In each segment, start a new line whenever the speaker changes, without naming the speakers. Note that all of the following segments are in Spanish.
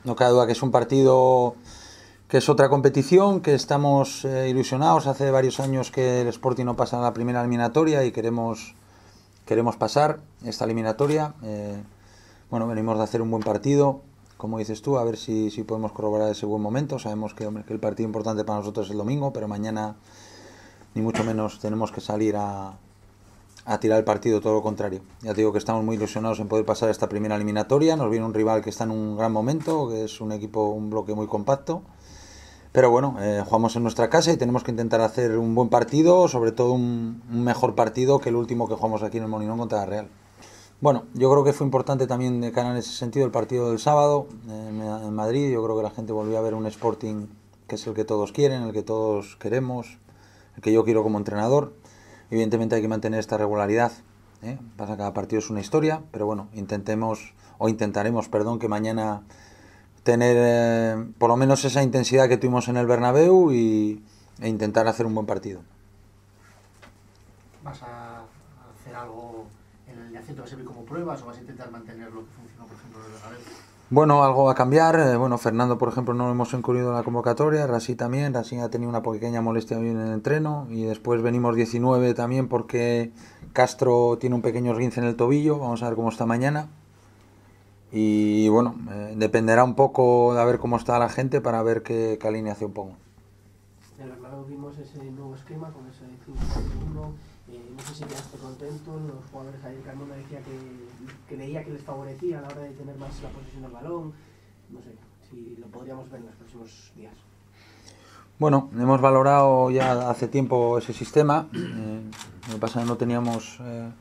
no cabe duda que es un partido que es otra competición, que estamos ilusionados. Hace varios años que el Sporting no pasa a la primera eliminatoria y queremos pasar esta eliminatoria. Bueno, venimos de hacer un buen partido, como dices tú, a ver si podemos corroborar ese buen momento. Sabemos que el partido importante para nosotros es el domingo, pero mañana ni mucho menos tenemos que salir a tirar el partido, todo lo contrario. Ya te digo que estamos muy ilusionados en poder pasar esta primera eliminatoria. Nos viene un rival que está en un gran momento, que es un equipo, un bloque muy compacto. Pero bueno, jugamos en nuestra casa y tenemos que intentar hacer un buen partido, sobre todo un mejor partido que el último que jugamos aquí en el Molinón contra la Real. Bueno, yo creo que fue importante también de cara en ese sentido el partido del sábado en Madrid. Yo creo que la gente volvió a ver un Sporting que es el que todos quieren, el que todos queremos, el que yo quiero como entrenador. Evidentemente hay que mantener esta regularidad. Pasa que cada partido es una historia, pero bueno, intentaremos, que mañana tener por lo menos esa intensidad que tuvimos en el Bernabéu e intentar hacer un buen partido.
¿Vas a hacer algo en el Yacente? ¿Va a servir como pruebas o vas a intentar mantener lo que funcionó, por ejemplo, en el Bernabéu?
Bueno, algo va a cambiar. Bueno, Fernando, por ejemplo, no lo hemos incluido en la convocatoria. Rasí también. Rasí ha tenido una pequeña molestia hoy en el entreno. Y después venimos 19 también porque Castro tiene un pequeño esguince en el tobillo. Vamos a ver cómo está mañana. Y bueno, dependerá un poco de a ver cómo está la gente para ver qué alineación pongo.
En el Bernabéu vimos ese nuevo esquema con ese 5-4-1. No sé si quedaste contento. Los jugadores ayer Carmona decía que veía que les favorecía a la hora de tener más la posesión del balón. No sé si lo podríamos ver en los próximos días.
Bueno, hemos valorado ya hace tiempo ese sistema. Lo que pasa es que no teníamos...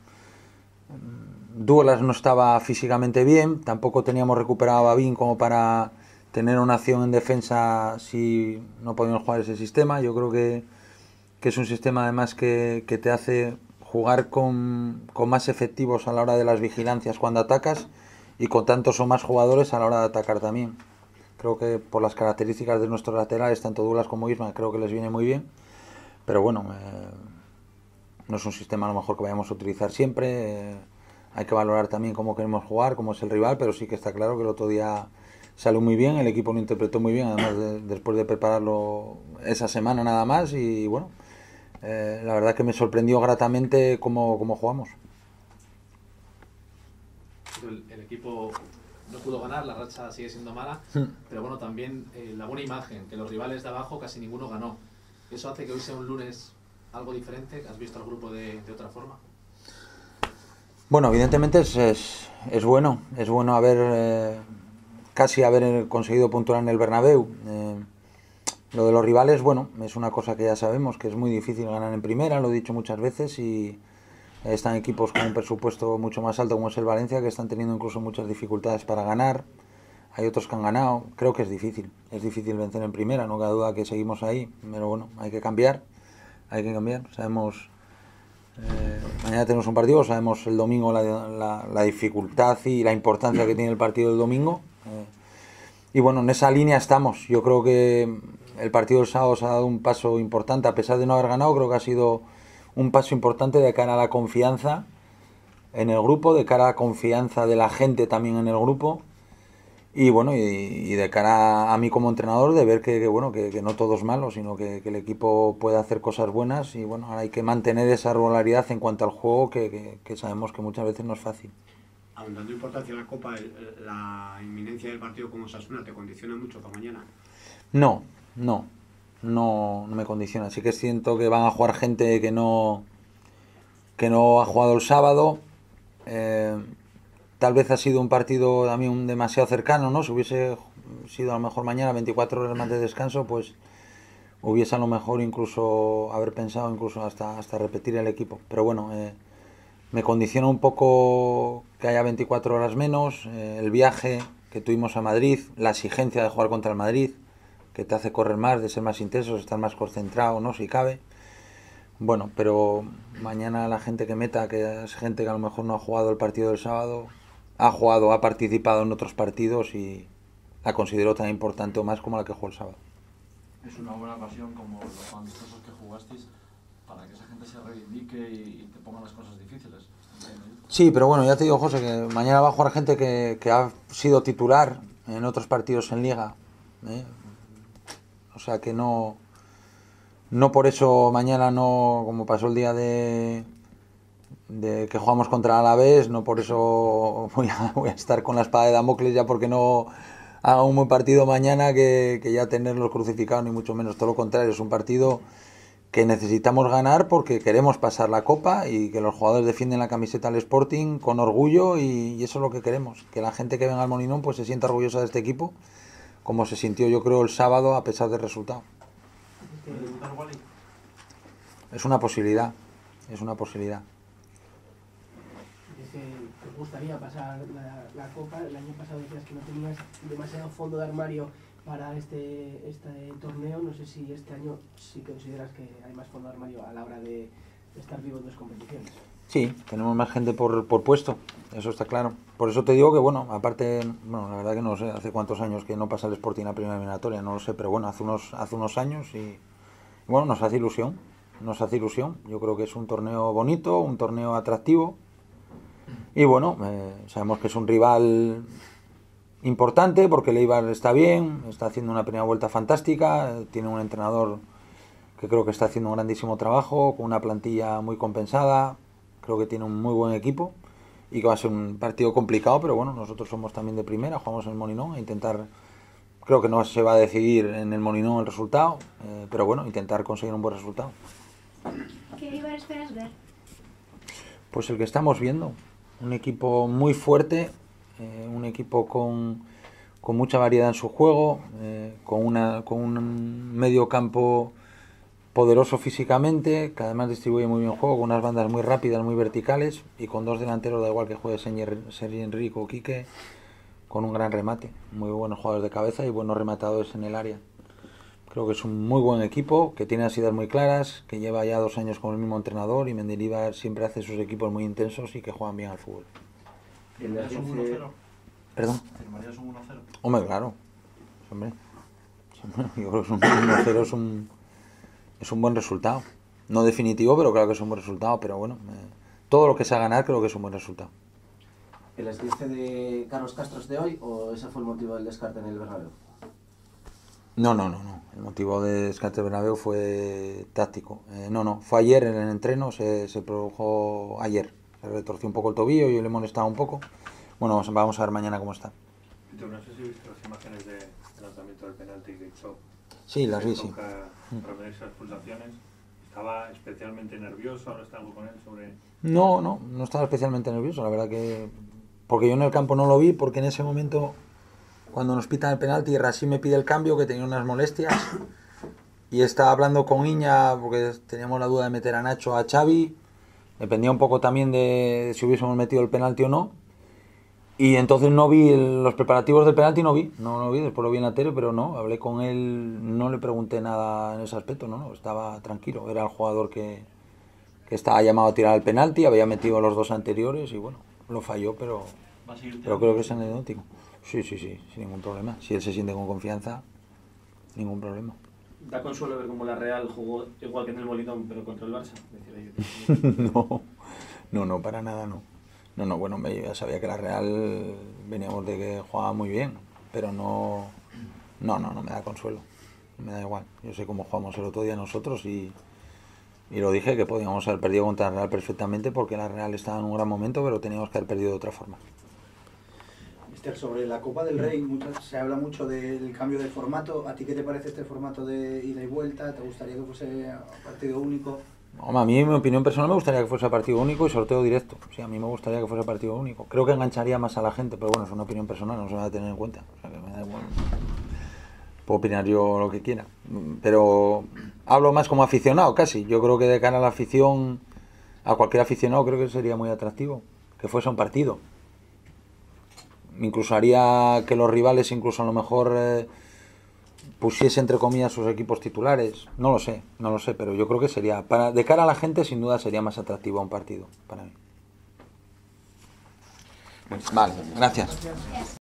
Duelas no estaba físicamente bien, tampoco teníamos recuperado a Babín como para tener una acción en defensa si no podíamos jugar ese sistema. Yo creo que es un sistema además que te hace jugar con más efectivos a la hora de las vigilancias cuando atacas y con tantos o más jugadores a la hora de atacar también. Creo que por las características de nuestros laterales, tanto Duelas como Isma, creo que les viene muy bien. Pero bueno, no es un sistema a lo mejor que vayamos a utilizar siempre. Hay que valorar también cómo queremos jugar, cómo es el rival, pero sí que está claro que el otro día salió muy bien, el equipo lo interpretó muy bien, además después de prepararlo esa semana nada más. Y bueno, la verdad que me sorprendió gratamente cómo jugamos.
El equipo no pudo ganar, la racha sigue siendo mala, pero bueno, también la buena imagen, que los rivales de abajo casi ninguno ganó. ¿Eso hace que hoy sea un lunes algo diferente? ¿Has visto al grupo de otra forma?
Bueno, evidentemente es bueno casi haber conseguido puntuar en el Bernabéu. Lo de los rivales, bueno, es una cosa que ya sabemos, que es muy difícil ganar en primera, lo he dicho muchas veces, y están equipos con un presupuesto mucho más alto como es el Valencia, que están teniendo incluso muchas dificultades para ganar. Hay otros que han ganado. Creo que es difícil vencer en primera, no cabe duda que seguimos ahí, pero bueno, hay que cambiar. Sabemos, mañana tenemos un partido, sabemos el domingo la dificultad y la importancia que tiene el partido del domingo. Y bueno, en esa línea estamos. Yo creo que el partido del sábado se ha dado un paso importante, a pesar de no haber ganado. Creo que ha sido un paso importante de cara a la confianza en el grupo, de cara a la confianza de la gente también en el grupo. Y bueno, y de cara a mí como entrenador, de ver que no todo es malo, sino que el equipo puede hacer cosas buenas. Y bueno, ahora hay que mantener esa regularidad en cuanto al juego, que sabemos que muchas veces no es fácil.
Aun dando importancia a la Copa, la inminencia del partido con Osasuna, ¿te condiciona mucho para mañana?
No me condiciona. Sí que siento que van a jugar gente que no ha jugado el sábado. Tal vez ha sido un partido también demasiado cercano, ¿no? Si hubiese sido a lo mejor mañana 24 horas más de descanso, pues hubiese a lo mejor incluso haber pensado incluso hasta repetir el equipo. Pero bueno, me condiciona un poco que haya 24 horas menos, el viaje que tuvimos a Madrid, la exigencia de jugar contra el Madrid, que te hace correr más, de ser más intensos, estar más concentrado, ¿no? Si cabe. Bueno, pero mañana la gente que meta, que es gente que a lo mejor no ha jugado el partido del sábado, ha participado en otros partidos y la considero tan importante o más como la que jugó el sábado.
Es una buena ocasión, como los amistosos que jugasteis, para que esa gente se reivindique y te ponga las cosas difíciles.
Sí, pero bueno, ya te digo, José, que mañana va a jugar gente que ha sido titular en otros partidos en Liga, o sea que no por eso mañana no, como pasó el día de que jugamos contra Alavés, no por eso voy a estar con la espada de Damocles ya porque no haga un buen partido mañana que ya tenerlos crucificados, ni mucho menos, todo lo contrario, es un partido que necesitamos ganar porque queremos pasar la Copa y que los jugadores defienden la camiseta del Sporting con orgullo y eso es lo que queremos, que la gente que venga al Molinón pues se sienta orgullosa de este equipo, como se sintió yo creo el sábado a pesar del resultado. Es una posibilidad, es una posibilidad.
Es que te gustaría pasar la Copa. El año pasado decías que no tenías demasiado fondo de armario para este torneo. No sé si este año sí consideras que hay más fondo de armario a la hora de estar vivo en dos competiciones.
Sí, tenemos más gente por puesto, eso está claro. Por eso te digo que, bueno, aparte, bueno, la verdad que no sé, hace cuántos años que no pasa el Sporting en la primera eliminatoria, no lo sé, pero bueno, hace unos años y bueno, nos hace ilusión. Yo creo que es un torneo bonito, un torneo atractivo y bueno, sabemos que es un rival importante porque el Eibar está bien, está haciendo una primera vuelta fantástica, tiene un entrenador que creo que está haciendo un grandísimo trabajo, con una plantilla muy compensada, creo que tiene un muy buen equipo y que va a ser un partido complicado, pero bueno, nosotros somos también de primera, jugamos en el Molinón a intentar, creo que no se va a decidir en el Molinón el resultado, pero bueno, intentar conseguir un buen resultado.
¿Qué Eibar esperas ver?
Pues el que estamos viendo, un equipo muy fuerte, un equipo con mucha variedad en su juego, con un medio campo poderoso físicamente, que además distribuye muy bien el juego, con unas bandas muy rápidas, muy verticales y con dos delanteros, da igual que juegue Sergi Enrique o Quique, con un gran remate, muy buenos jugadores de cabeza y buenos rematadores en el área. Creo que es un muy buen equipo, que tiene las ideas muy claras, que lleva ya 2 años con el mismo entrenador y Mendilibar siempre hace sus equipos muy intensos y que juegan bien al fútbol.
¿Firmarías un 1-0?
¿Perdón?
¿Firmarías un 1-0?
Hombre, claro. Hombre. Yo creo que un 1-0 es un buen resultado. No definitivo, pero claro que es un buen resultado. Pero bueno, todo lo que sea ganar creo que es un buen resultado.
¿El esguince de Carlos Castro es de hoy o ese fue el motivo del descarte en el Bernabéu?
No. El motivo de descarte del Bernabéu fue táctico. No. Fue ayer en el entreno, se produjo ayer. Se retorció un poco el tobillo y le molestaba un poco. Bueno, vamos a ver mañana cómo está.
No sé si viste las imágenes del lanzamiento del penalti que hizo.
Sí, las vi, sí.
Para esas pulsaciones. ¿Estaba especialmente nervioso? ¿Ahora está algo con él sobre...?
No estaba especialmente nervioso, la verdad que... Porque yo en el campo no lo vi, porque en ese momento, cuando nos pitan el penalti, Rassi me pide el cambio, que tenía unas molestias, y estaba hablando con Iña, porque teníamos la duda de meter a Nacho, a Xavi, dependía un poco también de si hubiésemos metido el penalti o no, y entonces no vi los preparativos del penalti, no vi, después lo vi en la tele, pero no, hablé con él, no le pregunté nada en ese aspecto, no, estaba tranquilo, era el jugador que estaba llamado a tirar el penalti, había metido los 2 anteriores y bueno, lo falló, pero creo que es anecdótico. Sí, sin ningún problema, si él se siente con confianza, ningún problema.
Da consuelo ver cómo la Real jugó igual que en el Molinón, pero contra el Barça.
No, para nada no. No, bueno, yo ya sabía que la Real veníamos de que jugaba muy bien, pero no me da consuelo, me da igual. Yo sé cómo jugamos el otro día nosotros y lo dije que podíamos haber perdido contra la Real perfectamente porque la Real estaba en un gran momento, pero teníamos que haber perdido de otra forma.
Sobre la Copa del Rey se habla mucho del cambio de formato. ¿A ti qué te parece este formato de ida y vuelta? ¿Te gustaría que fuese partido único?
Hombre, a mí, en mi opinión personal, me gustaría que fuese partido único y sorteo directo. Sí, a mí me gustaría que fuese partido único. Creo que engancharía más a la gente, pero bueno, es una opinión personal, no se va a tener en cuenta. O sea, que me da igual. Puedo opinar yo lo que quiera. Pero hablo más como aficionado, casi. Yo creo que de cara a la afición, a cualquier aficionado, creo que sería muy atractivo que fuese un partido. Incluso haría que los rivales, incluso a lo mejor, pusiese entre comillas sus equipos titulares. No lo sé, pero yo creo que sería, de cara a la gente, sin duda sería más atractivo un partido para mí. Vale, gracias.